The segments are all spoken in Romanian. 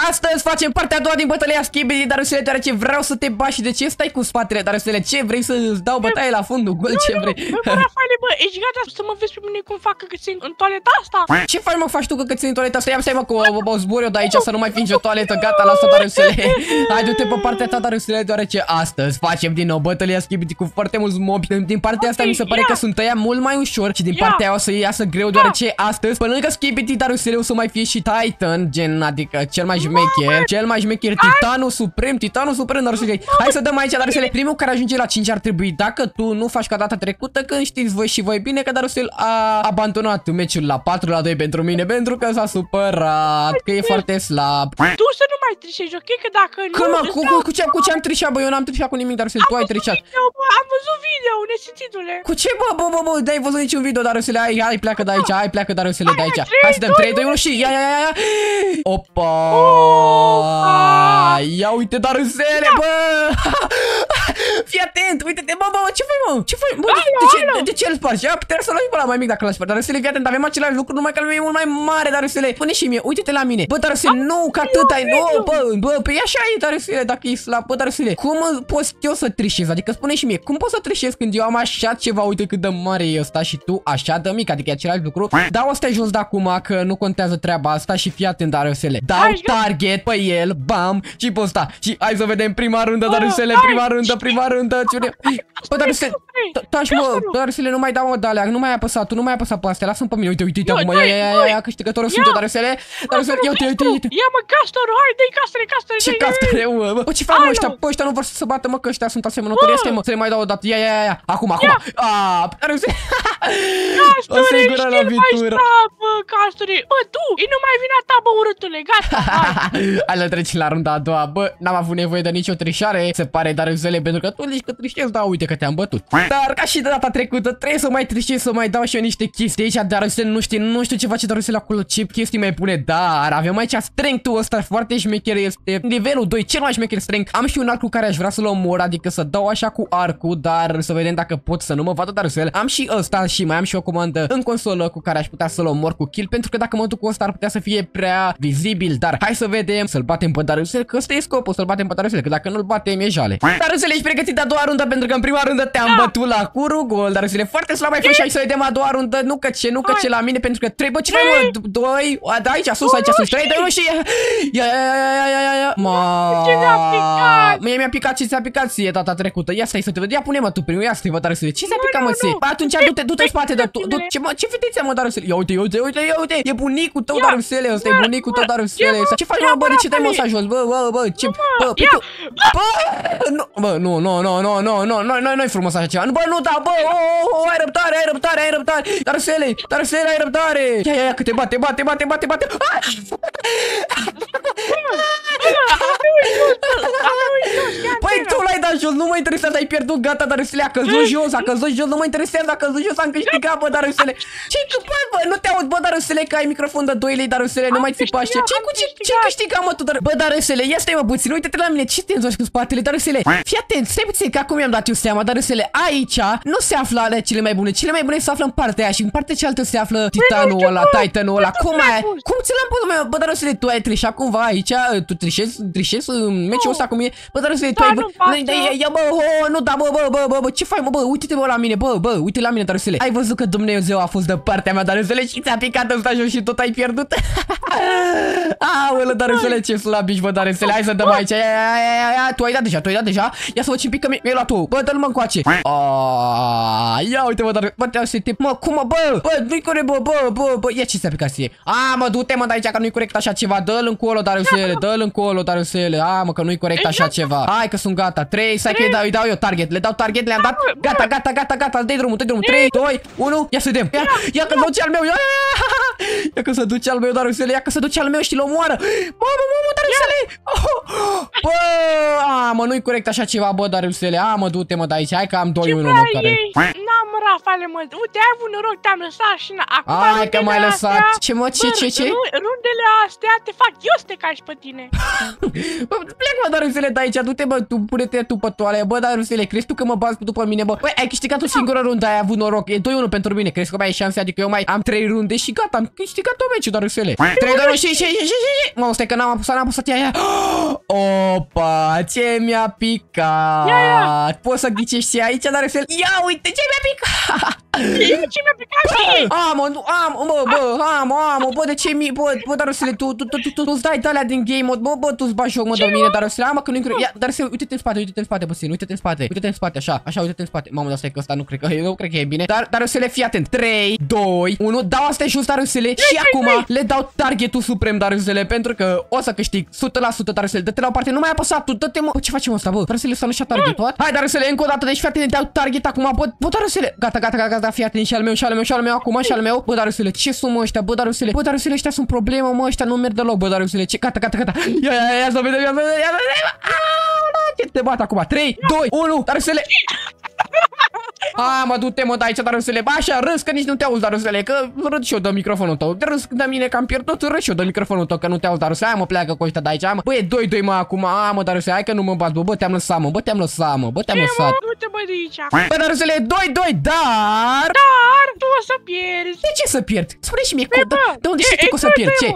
Astăzi facem partea a doua din bătălia Skibidi, Darusele, deoarece vreau să te bași. De ce stai cu spatele, Darusele? Ce vrei să-ți dau bătaie la fundul gol? Ce vrei? Bă, Rafaele, bă, ești gata să mă vezi pe mine cum fac căcățeni în toaleta asta? Ce faci, mă, faci tu căcățeni în toaleta asta? Ia stai, mă, că o zbor eu de aici să nu mai fingi o toaletă. Gata, lasă, Darusele. Hai, du-te pe partea ta, Darusele, deoarece astăzi facem din nou bătălia Skibidi cu foarte mulți mobi. Din partea asta mi se pare că sunt ăia mult mai ușor și din partea aia o să iasă greu, deoarece astăzi, pe lângă Skibidi, Darusele, o să mai fie și Titan, gen, adică cel mai șmecher, Titanul Suprem, Darusele. Hai să dăm aici, Darusele. Primul care ajunge la 5 ar trebui, dacă tu nu faci ca data trecută, când știți voi și voi bine că Darusele a abandonat meciul la 4-2 pentru mine, pentru că s-a supărat, că e foarte slab. Tu să nu mai trișezi, ok? Că dacă nu... Cu ce am trișat, bă? Eu n-am trișat cu nimic, Darusele, tu ai trișat. Am văzut video, nesimțitule. Cu ce, bă, n-ai văzut niciun video, Darusele? Hai, pleacă de aici, Darusele, de aici. Hai să dăm 3, 2, 1 și ia. Opa! Ia uite, Darusele, bă! Fii atent, uite-te, bă, ce faci, mă? Ce faci? Bă, de ce îl spargi? Ia, trebuie să lași pe ăla mai mic dacă l-ai spart. Darusele, fii atent, avem același lucru, numai că al meu e mult mai mare, Darusele. Pune și mie, uite-te la mine. Bă, Darusele, nu, că atât ai, nu, bă, pe așa e, Darusele, dacă e slab. Bă, Darusele, cum poți eu să trișez? Adică spune și mie, cum poți să trișez când eu am așa ceva? Uite cât de mare e ăsta și tu așa de mic, adică e același lucru. Dau ăsta jos de acum, că nu contează treaba asta și fii atent, Darusele. Dau target pe el, bam, și pe ăsta. Și hai să vedem prima rundă, Darusele, prima rundă. Bă, Darusele, taci, mă, Darusele, nu mai dau, mă, de-alea, nu mai apăsa, tu nu mai apăsa pe astea, lasă-mi pe mine, uite acum, ia, câștigătorul sunt eu, Darusele, ia uite. Ia, mă, castorul, hai, dă-i castere. Ce castere, mă? Bă, ce fac, mă, ăștia? Bă, ăștia nu vor să se bată, mă, că ăștia sunt asemănători, ia stai, mă, să le mai dau o dată, ia, acum, Darusele, o singură lovitură. Castore, bă, tu, e numai vina ta, bă, urâtule, gata, hai să trecem la runda a doua, bă, n-am avut nevoie de nicio trișare, se pare, Darusele, pentru că tu zici că trișezi, da, uite că te-am bătut. Dar ca și de data trecută, trebuie să mai trișez, să mai dau și eu niște chestii aici, Darusele, nu știu ce face Darusele acolo, ce chestii mai pune, dar avem aici strength-ul ăsta foarte șmecher, este nivelul 2, cel mai șmecher strength. Am și un arc cu care aș vrea să-l omor, adică să dau așa cu arcul, dar să vedem dacă pot să nu mă vadă Darusele. Am și ăsta și mai am și o comandă în consolă cu care aș putea să-l omor cu kill, pentru că dacă mă duc cu ăsta ar putea să fie prea vizibil, dar hai să vedem, să-l batem pe Darusele, că ăsta e scopul, să-l batem pe Darusele, că dacă nu-l batem e jale. Darusele, ești pregătit de a doua rundă, pentru că în prima rundă te-am bătut la curugol, Darusele, foarte slab ai fost și hai să vedem a doua rundă, nu că ce la mine, pentru că trebuie, ce mai mă, 2, aici sus, 3, 2, 1 și ia. Mie mi-a picat ce ți-a picat ție data trecută. Ia stai să te văd. Ia pune-mă tu primul. Ia să te văd, Darusele. Ce ți-a picat, mă, ție? Atunci du-te în spate, ce vedeți, mă, Darusele? Ia uite. E bunicul tău, Darusele. Ăsta e bunicul tău, Darusele. Ce faci, mă, bă, de ce te-ai măsat jos? Bă, ce? Bă, nu-i frumos așa ceva. Bă, nu, da, bă, ai răbdare. Darusele, ai răbdare. Ia, că te bate. Păi tu l-ai dat jos, nu mă interesează, ai pierdut, gata, Darusele, a căzut jos, nu mă interesează, a căzut jos, am câștigat, bă, Darusele. Ce-i tu, bă, nu te aud, bă, Darusele, că ai microfon de 2 lei, Darusele, nu mai țipa așa. Ce câștiga, mă, tu, bă, Darusele, ia stai, mă, puțin, uite-te la mine, ce te întorci cu spatele, Darusele? Fii atent, stai puțin, că acum mi-am dat eu seama, Darusele, aici nu se află alea cele mai bune se află în partea aia și în partea cealaltă se află Titanul ăla, cum ți l-am pus, mă, bă, Darusele, tu ai trișat cumva aici, tu trișezi în meciul ăsta cum e, bă, Darusele, tu ai, ia, bă, nu, da, bă, ce faci, mă, uite-te, bă, la mine, bă, uite la mine, Darusele, ai văzut că Dumnezeu a fost de partea mea, Darusele, și ți-a picat ăsta jos și tot ai pierdut? Aoleu, Darusele, ce slab ești, bă, Darusele, hai să dăm aici, ia, tu ai dat deja, ia să văd ce pică, mi-ai luat tu, bă, dă-l, mă, încoace, ia uite, bă, Darusele, mă, cum, bă, nu-i corect, bă, ia ce ți-a picat ție, mă, du-te, mă, de aici, că nu-i corect așa ceva, dă-l încolo, Darusele, mă, că nu-i corect așa ceva, hai că sunt gata, 3, stai că îi dau eu target, le-am dat, gata, dă-i drumul, 3, 2, 1, ia să vedem, ia că se duce al meu, ia că se duce al meu, Darusele, ia că se duce al meu și-l omoară, mamă, Darusele, bă, mă, nu-i corect așa ceva, bă, Darusele, mă, du-te, mă, de aici, hai că am 2-1, mă, care... N-am mă, Rafale, mă. Uite, ai avut noroc, te-am lăsat și acum Hai că m-ai lăsat. Ce mă, ce? Rundele astea te fac eu să te cași pe tine. Bă, plec, mă, Darusele, de aici. Du-te, bă, tu pune-te tu pe toale. Bă, Darusele, crezi tu că mă bazi după mine, bă? Băi, ai câștigat o singură rundă, ai avut noroc. E 2-1 pentru mine. Crezi că mai ai șanse? Adică eu mai am 3 runde și gata, am câștigat o meci, Darusele. 3, 2, 1 și. Mă, stai că n-am apăsat ea. Opa, ce mi-a picat. Poți să ghicești și aici, Darusele? Ia uite ce mi-a picat. Ce mi-a picat? Bă, de ce bă, Darusele, tu-ți dai de-alea din game mode, bă, tu-ți bagi joc, mă, de mine, Darusele, mă, că nu-i greu. Ia, Darusele, uite-te în spate, puțin, uite-te în spate, așa, uite-te în spate. Mamă, dar stai că ăsta nu cred că e bine. Dar, Darusele, fii atent. 3, 2, 1, dau astea jos, Darusele, și acum le dau targetul suprem, Darusele, pentru că o să câștig 100%, Darusele, dă-te la o parte, nu mai apăsa tu, dă-te, mă. Ce facem ăsta, bă? Darusele, s-a lăsat targetul. Hai, Darusele, încă o dată, deci fii atent, dau target acum, bă, Darusele. Gata, fii atent, și al meu, acum și al meu. Bă, Darusele, ce sunt mă ăștia, bă, Darusele, ăștia sunt problemă, mă, ăștia nu merg deloc, bă, Darusele, ce, gata. Ia să vedem, ce te bat acum, 3, 2, 1, Darusele. Mă, du-te, mă, de aici, Darusele. Bă, așa, râs că nici nu te auzi, Darusele, că râd și eu de microfonul tău. Te râs de mine că am pierdut, râs și eu de microfonul tău, că nu te auzi, Darusele. Hai, mă, pleacă cu ăștia de aici, mă. Bă, e 2-2, mă, acum. Mă, Darusele, hai că nu mă bați, bă, te-am lăsat, mă, te-am lăsat. Du-te, bă, de aici. Bă, Darusele, 2-2, dar tu o să pierzi. De ce să pierd? Spune și mie, de unde știi tu că o să pierd? Ce?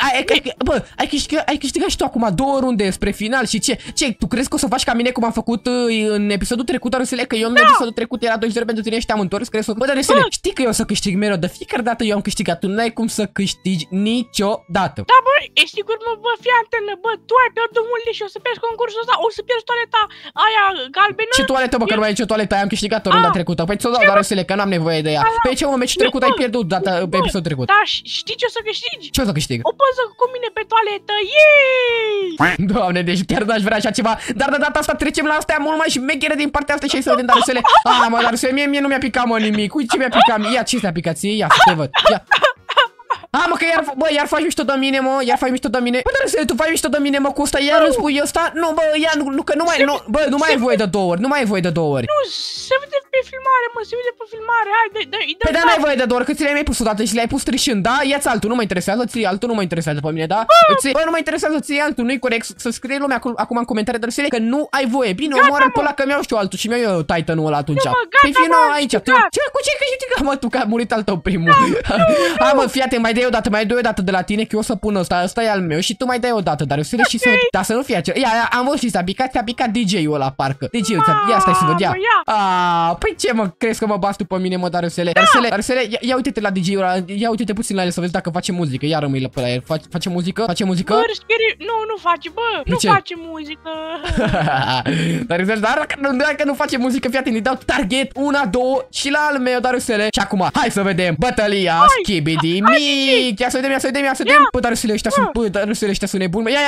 Ai câștigat și tu acum 2 runde spre final și ce? Tu crezi că o să faci ca mine cum am făcut în episodul trecut, Darusele? Că eu în episodul trecut era 2-0 pentru tine și te-am întors, crezi că... Bă, Darusele, știi că eu o să câștig mereu, de fiecare dată eu am câștigat, tu n-ai cum să câștigi niciodată. Da, bă, e sigur, mă, bă, fii antenă, bă, tu ai pierdut mult și o să pierzi concursul ăsta, o să pierzi toaleta aia galbenă. Ce toaletă, bă, că nu mai e nicio toaletă, am câștigat runda trecută. Păi ți-o dau, Darusele, că n-am nevoie de ea. Pe ce meci trecut ai pierdut pe episodul trecut? Da, știi ce o să câștigi? Ce o să câștig? O poză cu mine pe toaletă, yay! Doamne, deci chiar n-aș vrea așa ceva. Dar de data asta trecem la astea mult mai șmechere din partea asta și hai să vedem, Darusele. Mă, Darusele, mie nu mi-a picat, mă, nimic. Uite ce mi-a picat. Ia, ce ți-a picat ție? Ia, să te văd. Ia. Mă, că iar faci mișto de mine, mă, Bă, Darusele, tu faci mișto de mine, mă, cu ăsta, iar îmi spui ăsta? Nu, bă, ia, că nu mai, bă, nu mai ai voie de 2 ori, Nu, se vede pe filmare, mă, hai, dă-i. Păi, dar n-ai voie de 2 ori, că ți le-ai mai pus odată și le-ai pus trișând, da? Ia-ți altul, nu mă interesează, ții altul, nu mă interesează pe mine, da? Bă, nu mă interesează, ții altul, nu-i corect, să scrie lumea acum în comentarii, Darusele, că nu ai voie. Bine, omoară pe ăla, că mi-au și eu altul și mi-au eu Titanul ăla atunci. Păi, fii nou aici, tu, cu ce câștigat, mă, tu, că a murit al tău primul. Hai, mă, fii atent, mai dai o dată de la tine, că eu o să pun ăsta e al meu și tu mai dai o dată, Darusele, și să... Da, să nu fie acela. Ia, am văzut, ți-a picat DJ-ul ăla, parcă. DJ-ul, ia, stai să văd, ia. Păi ce, mă, crezi că mă bați tu pe mine, mă, Darusele? Darusele, ia uite-te la DJ-ul ăla, ia uite-te puțin la el să vezi dacă face muzică. Ia rămâi pe la el. Face muzică? Bă, nu face, bă, nu face muzică. Darusele, dar dacă nu face muzică, fii atent, îi dau target 1, 2 și la al meu, Darusele. Și acum, hai să vedem bătălia Skibidi mic. Ia să vedem. Bă, Darusele, ăștia sunt nebuni, mă. Ia.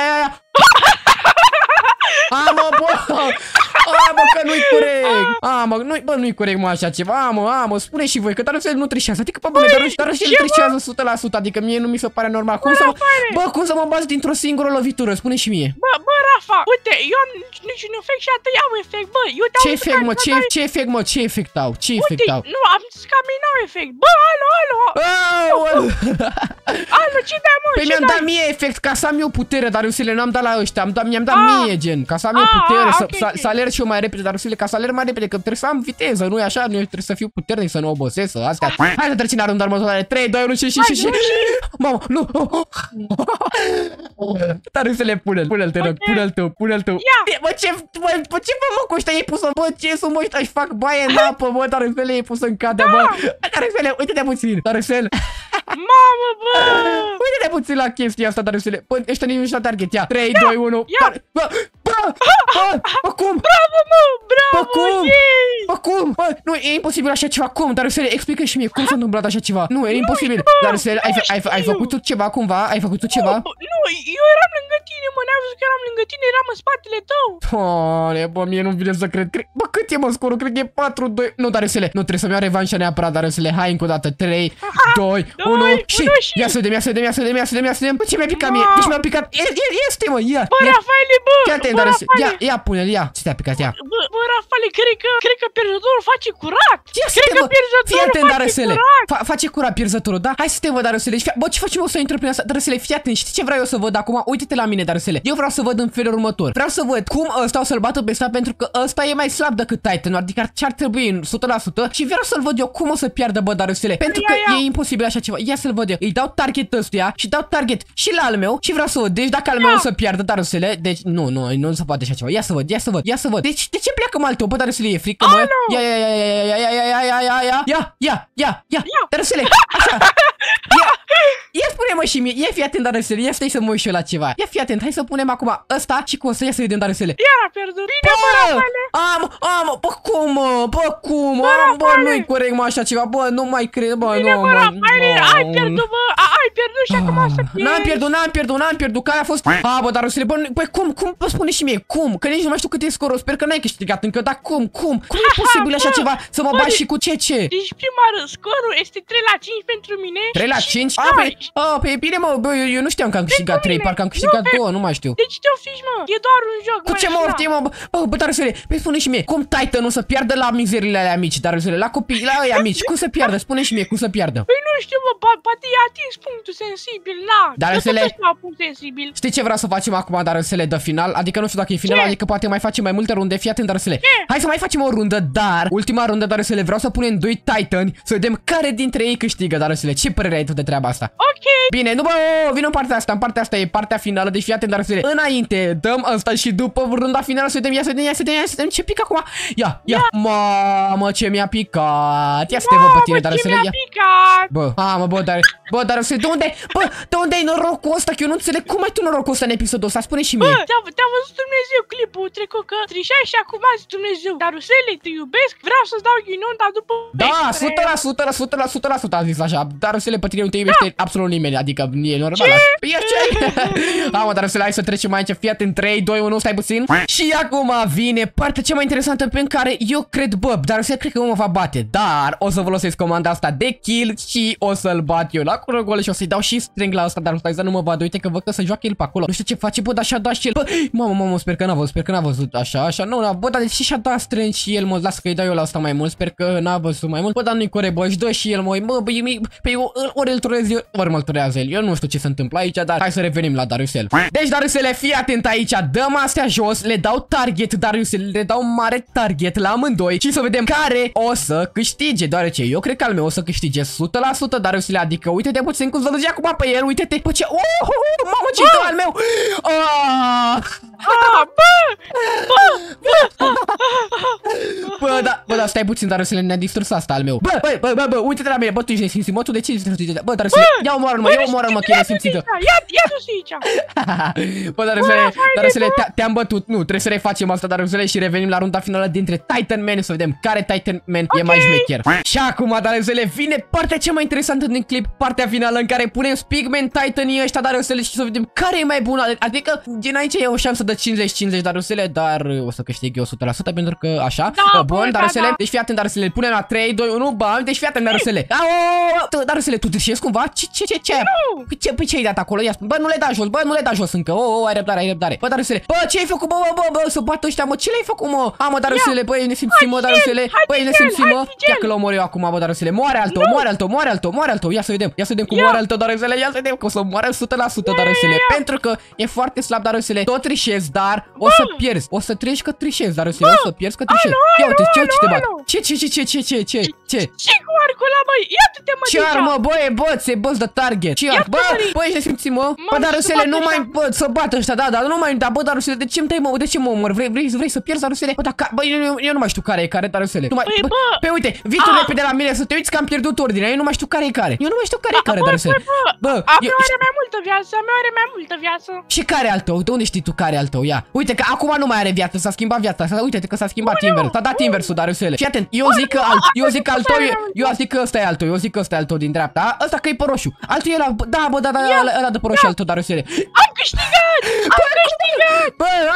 Mă, că nu-i corect. Nu-i corect, mă, așa ceva. Mă, spune și voi că Darusele nu trișează. Adică, pe bune, Darusele trișează 100%. Adică mie nu mi se pare normal. Cum să mă bați dintr-o singură lovitură? Spune și mie. Bă, Rafa, uite, eu am niciun efect și atât iau efect, bă. Ce efect, mă? Ce efect au? Nu, am zis că mie n-au efect. Bă, alo. Alo, ce dai, mă? Păi mi-am dat mie efect ca să am eu putere, Darusele, n-am dat la ăștia. Mi-am dat mie, gen, ca să am eu putere, să alerg și eu mai repede, Darusele, ca să alerg mai repede, că trebuie să am viteză, nu-i așa? Nu trebuie să fiu puternic, să nu obosesc, astea. Hai să trecem la runda următoare. 3, 2, 1 și. Mamă, nu. Darusele, pune-l, te rog, pune-l tu. Bă, ce fă, mă, cu ăștia ei pus-o, bă, ce sunt, mă, ăștia își fac baie în apă, bă, Darusele, ei pus în cadă, bă. Darusele, uite-te puțin, Darusele. Mamă, bă! Uite-te puțin la chestia asta, Darusele. Bă, ăștia nici nu și-au target, ia. 3, 2, 1. Bă, cum? Bravo, mă, bravo, Bă, cum? Bă, nu, e imposibil așa ceva, cum? Darusele, explică și mie, cum s-a întâmplat așa ceva? Nu, e imposibil. Darusele, ai făcut ceva cumva? Ai făcut ceva? Nu, eu eram lângă tine, mă, n-ai văzut că eram lângă tine, eram în spatele tău. Doamne, bă, mie nu vine să cred. Bă, cât e, mă, scorul? Cred că e 4-2. Nu, Darusele, nu, trebuie să-mi iau revanșa neapărat, Darusele. Hai încă o dată. 3, 2, 1 și... Ia să vedem. Bă, ce mi-a picat mie? Deci mi-a picat... Este, mă, ia. Bă, Rafaele, bă. Fii atent, Darusele. Ia, pune-l, ia. Ce te-a picat, ia. Bă, Rafaele, cred că pierzătorul face curat. Ia să te, bă. Fii atent, Darusele. Face curat pierzătorul, da? Hai să te văd, Darusele. Bă, ce facem o să intru prin asta? Darusele, fii atent. Știi ce vreau eu să văd acum? Uite-te la mine, Darusele. Eu vreau să văd în felul următor. Vreau să văd cum ăsta o să-l bată pe ăsta, pentru că ăsta e mai slab decât Titan, adică ce ar trebui în 100%. Și vreau să-l văd eu cum o să piardă, bă, Darusele. Pentru că e imposibil așa ceva. Ia să-l văd eu. Îi dau target ăstuia și dau target și la al meu și vreau să văd. Deci dacă al meu o să piardă, Darusele, deci nu se poate așa ceva. Ia să văd. Deci de ce pleacă mal tău, bă, Darusele? E frică, mă? Ia. Darusele, așa. Ia spune-mă și mie, ia fii atent, Darusele, ia stai să mă uit și eu la ceva. Ia fii atent, hai să punem acum ăsta și cum o să ia să vedem, Darusele. Iar a pierdut. Bine, bă, Rafaele. Bă, cum, mă? Bă, nu-i corect, mă, așa ceva. Bă, nu mai cred, bă, bine, nu, bă, Rafaele, ai pierdut, bă, ai pierdut și acum o să pierzi. N-am pierdut, care a fost? Bă, Darusele, bă, cum, bă, spune și mie, cum? Că nici nu mai știu cât e scorul, sper că n-ai câștigat încă, dar cum e posibil așa ceva? Să mă bagi și cu ce? Deci prima rând, scorul este 3-5 pentru mine. 3-5? Păi bine, mă, bă, eu nu știam că am câștigat 3, parcă am câștigat 2, nu mai știu. Deci te oftici, mă, e doar un joc. Cu ce mă oftim, mă? Bă, Darusele, păi spune și mie, cum Titan o să piardă la mizerile alea mici, Darusele, la copii, la ăia mici, cum să piardă? Spune și mie, cum să piardă? Păi nu știu, bă, poate i-a atins punctul sensibil, na. Darusele, punct sensibil. știi ce vreau să facem acum, Darusele, de final? Adică nu știu dacă e final, adică poate mai facem mai multe runde, fii atent, Darusele. Hai să mai facem o rundă, dar ultima rundă, Darusele, vreau să punem 2 Titani, să vedem care dintre ei câștigă, Darusele. Ce părere ai tu de treaba asta? Ok. Bine, nu, bă, vin în partea asta, e partea finală, deci fii atent, Darusele. Înainte, dăm asta și după runda finală să vedem, ia să vedem ce pică acum. Ia. Mamă, ce mi-a picat. Ia să te văd pe tine, Darusele. Bă, Darusele, de unde ai norocul ăsta? Că eu nu înțeleg cum ai tu norocul ăsta în episodul ăsta, spune și mie. Bă, te-a văzut Dumnezeu clipul trecut că trișai și acum azi Dumnezeu. Darusele, te iubesc, vreau să-ți dau ghinion, dar după... Da, 100% a zis așa. Darusele, pe tine nu te iubește absolut nimeni, adică e normal. Ce? Mă, Darusele, hai să trecem aici, fii atent, 3, 2, 1, stai puțin. Și acum vine partea cea mai interesantă pe care eu cred, bă, Darusele cred că mă va bate, dar o să folosesc comanda asta de kill și o să-l bat eu la curăgole și o să-i dau și string la asta, dar stai să nu mă vadă, uite că văd că se joacă el pe acolo. Nu știu ce face, bă, dar și-a dat și el. Bă, mamă, sper că n-a văzut așa, nu, bă, dar deși și-a dat string și el, mă, lasă că îi dau eu la asta mai mult, sper că n-a văzut mai mult. Bă, dar nu-i corect, bă, își dă și el, mă, pe ori îl turez eu, ori mă turează el. Eu nu știu ce se întâmplă aici, dar hai să revenim la Darusel. Deci, Darusele, fii atent aici, dăm astea jos, le dau target, Darusele, le dau mare target la amândoi și să vedem care o să câștige, deoarece eu cred că al meu o să câștige 100%, Darusele, adică uite-te puțin cum să-l acum pe el, uite-te, bă, ce, mamă, ce dă al meu, bă, da, stai puțin, Darusele, ne-a distrus asta al meu. Bă, uite-te la mine, bă, tu ești nesimțit, mă, tu de ce ești nesimțit? Bă, Darusele, ia omoară-mă, că e nesimțită. Ia tu aici. Bă, Darusele, te-am bătut, nu, trebuie să refacem asta, Darusele, și revenim la runda finală dintre Titan Man, să vedem care Titan Man e mai șmecher. Și acum, Darusele, vine partea cea mai interesantă din clip, partea finală în care punem Pigman Titanii ăștia, Darusele, și să vedem care e mai bună. Adică, din aici e o șansă de 50-50, Darusele, dar o să câștig eu 100% pentru că așa. Bun, Darusele, deci fii atent, Darusele, punem la 3, 2, 1, bam, deci fii atent, Darusele. Darusele, tu trișezi cumva? Ce? Păi ce ai dat acolo? Ia spune. Bă, nu le da jos încă. Ai răbdare. Bă, Darusele. Bă, ce ai făcut? Bă, să bată ăștia, mă. Ce le-ai făcut, mă? Mă, Darusele, bă, e nesimțit, mă, Darusele. Bă, e nesimțit, mă. Ia că l omor eu acum, bă, Darusele. Moare altul. Ia să vedem cum moare altul, Darusele. Ia să vedem că o să moare 100%, Darusele. Pentru că e foarte slab, Darusele. Tot trișezi, dar o să pierzi. O să treci că trișezi, Darusele. O să pierzi că trișezi. Ia uite, ce te bat. Ce? Ce cu arcul ăla, băi? Ia-te, mă, ce arc, mă, bă, se băți de target. Ce arc? Bă, ești nesimțit, mă. Bă, Darusele, nu mai, bă, să bată ăștia, da, nu mai, da, bă, Darusele, de ce-mi tai, mă, de ce mă omor? Vrei să pierzi, Darusele? Bă, bă, eu nu mai știu care e care, Darusele. Pe uite, vii tu repede la mine să te uiți că am pierdut ordinea, eu nu mai știu care e care. Darusele. Bă, are mai multă viață, Și care al tău? De unde știi tu care al tău? Ia. Uite că acum nu mai are viață, s-a schimbat viața. Uite-te că s-a schimbat invers. S-a dat inversul, Darusele. Fii atent, eu zic că ăsta e al tău, din dreapta. Ăsta că e pe roșu. Altul e ăla de pe roșu al tău, Darusele. Am câștigat! Bă,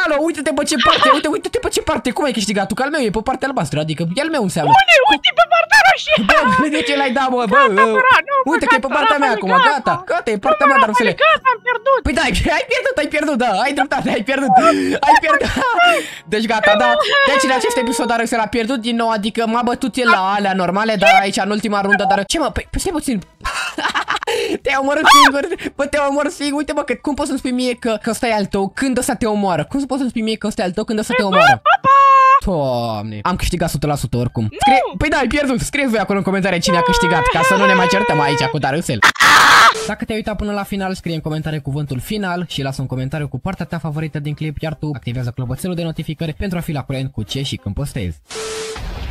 Alo, uite-te pe ce parte, uite-te pe ce parte. Cum ai câștigat tu? Că al meu e pe partea albastră, adică el meu înseamnă. Uite pe partea roșie. Bă, de ce l-ai dat, bă? Uite că e pe partea mea acum, gata, e partea mea, Darusele. Gata, am pierdut. Păi da, ai pierdut, da, ai dreptate, ai pierdut. Deci gata, da. Deci în acest episod Darusele a pierdut din nou, adică m-a bătut el la alea normale, dar aici în ultima rundă, dar ce mă, păi stai puțin. Te-ai omorât singur, bă, te-ai omorât singur. Uite, bă, că cum poți să-mi spui mie că ăsta e al tău când ăsta te omoară? Cum poți să-mi spui mie că ăsta e al tău când ăsta te omoară? Doamne, am câștigat 100% oricum. Păi da, ai pierdut, scrieți voi acolo în comentarii cine a câștigat, ca să nu ne mai certăm aici cu Darusel. Dacă te-ai uitat până la final, scrie în comentarii cuvântul final și lasă un comentariu cu partea ta favorită din clip, iar tu activează clopoțelul de notificări pentru a fi la curent cu ce și când postezi.